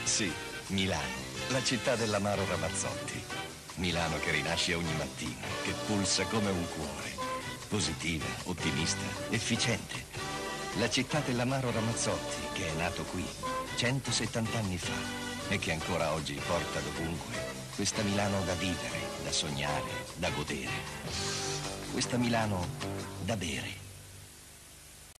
Sì, Milano, la città dell'amaro Ramazzotti. Milano che rinasce ogni mattino, che pulsa come un cuore. Positiva, ottimista, efficiente. La città dell'amaro Ramazzotti, che è nato qui 170 anni fa e che ancora oggi porta dovunque questa Milano da vivere, da sognare, da godere. Questa Milano da bere.